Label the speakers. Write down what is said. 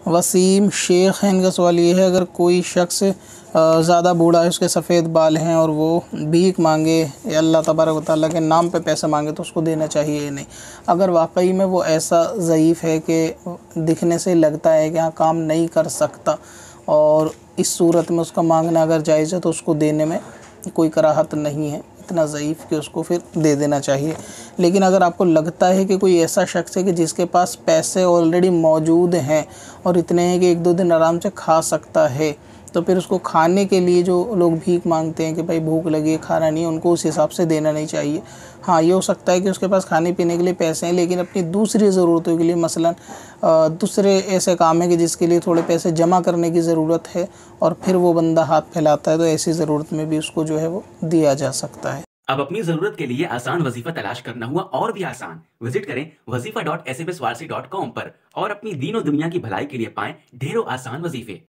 Speaker 1: वसीम शेख हैं, इनका सवाल ये है, अगर कोई शख्स ज़्यादा बूढ़ा है, उसके सफ़ेद बाल हैं और वो भीख मांगे या अल्लाह तबारक व तआला के नाम पे पैसे मांगे तो उसको देना चाहिए या नहीं। अगर वाकई में वो ऐसा ज़ईफ़ है कि दिखने से लगता है कि हाँ काम नहीं कर सकता और इस सूरत में उसका मांगना अगर जायज़ है तो उसको देने में कोई कराहत नहीं है, इतना ज़ईफ़ कि उसको फिर दे देना चाहिए। लेकिन अगर आपको लगता है कि कोई ऐसा शख्स है कि जिसके पास पैसे ऑलरेडी मौजूद हैं और इतने हैं कि 1-2 दिन आराम से खा सकता है, तो फिर उसको खाने के लिए जो लोग भीख मांगते हैं कि भाई भूख लगी है, खाना नहीं है, उनको उस हिसाब से देना नहीं चाहिए। हाँ, ये हो सकता है कि उसके पास खाने पीने के लिए पैसे हैं लेकिन अपनी दूसरी ज़रूरतों के लिए, मसलन दूसरे ऐसे काम है कि जिसके लिए थोड़े पैसे जमा करने की ज़रूरत है और फिर वो बंदा हाथ फैलाता है, तो ऐसी ज़रूरत में भी उसको जो है वो दिया जा सकता है।
Speaker 2: अब अपनी जरूरत के लिए आसान वजीफा तलाश करना हुआ और भी आसान। विजिट करें wazifa.smswarsi.com पर और अपनी दीनों दुनिया की भलाई के लिए पाएं ढेरों आसान वजीफे।